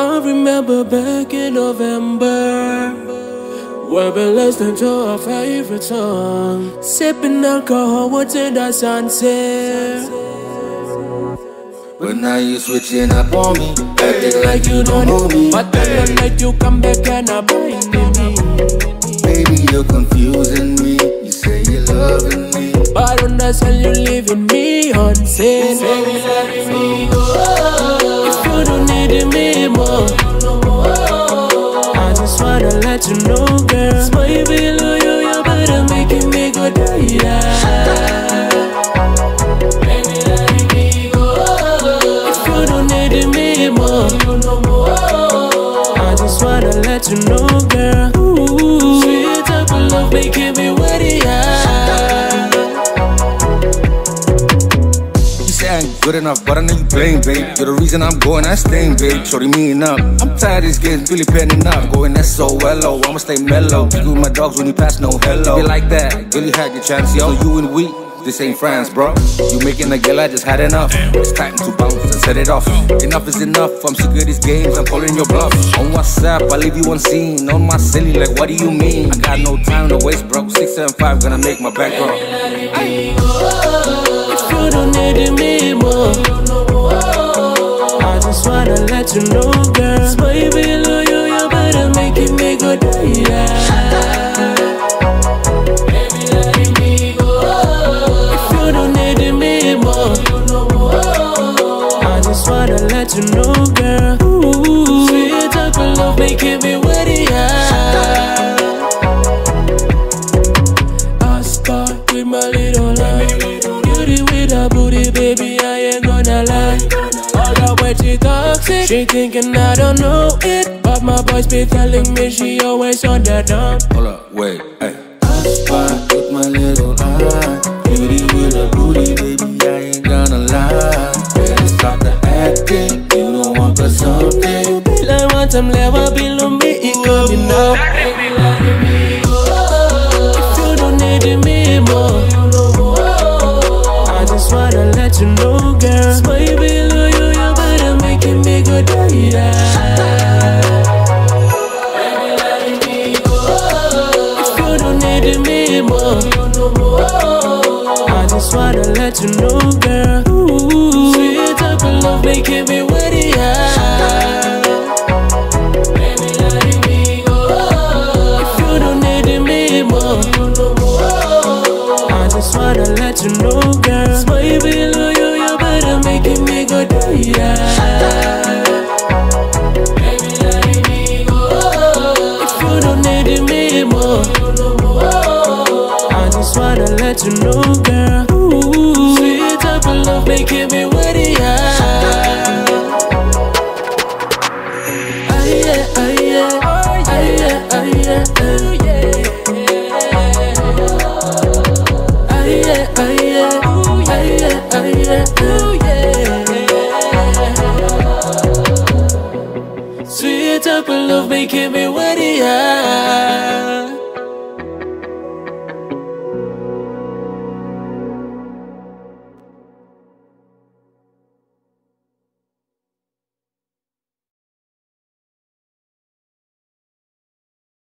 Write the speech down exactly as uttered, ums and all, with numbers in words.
I remember back in November, we've been listening to our favorite song, sipping alcohol, watching the sunset. But now you switching up on me, acting like you don't know me. But then the night you come back and I'm buying me. Baby, you're confusing me. You say you're loving me, but understand you're leaving me unseen. Baby, let me go. If you don't need me more, I just wanna let you know, girl. Smile below you, you better make it me go die. Baby, let me go. If you don't need me more, I just wanna let you know, girl. Ooh, sweet type of love making me wetty. Good enough, but I know you blame, babe. You're the reason I'm going, I staying, babe. Shorty mean up. I'm tired of this game, really penning up. Going that's so well, I'ma stay mellow. Screw my dogs when you pass no hello. You like that, really had your chance, yo. So you and we, this ain't friends, bro. You making a girl, I just had enough. It's time to bounce and set it off. Enough is enough, I'm sick of these games, I'm calling your bluff. On WhatsApp, I leave you unseen. On my silly, like what do you mean? I got no time to waste, bro. six seven five, gonna make my back roll. If you don't need me more, I just wanna let you know, girl. Smile below you, you better make it me go die. Baby, let me go. If you don't need me more, I just wanna let you know, girl. Ooh, sweet type of love making me wetty. I start with my little love. With a booty, baby, I ain't gonna lie. All the way she toxic, she thinking I don't know it, but my boys be telling me she always on the dump. Hold up, wait, hey. I spot with my little eye. Beauty with a booty, baby, I ain't gonna lie. Better stop the acting, you don't want the something. Be like one time, never below me, it coming up. Baby, let me go. If you don't need me more, I just wanna let you know, girl. Smile below you, you better make it me go die. Baby, let me go. If you don't need me more, I just wanna let you know, girl. Ooh, sweet type of love making me wetty. Baby, let me go. If you don't need me more, I just wanna let you know, girl. Smile below you, you better make it me go die. Baby, let me go. If you don't need me more, I just wanna let you know, girl. Ooh, sweet type of love making me wetty. Ah yeah, ah yeah, ah yeah, ah yeah, ah yeah. Ah yeah, ah yeah, ah yeah, ah yeah, ah yeah. Sweet type of love making me wet.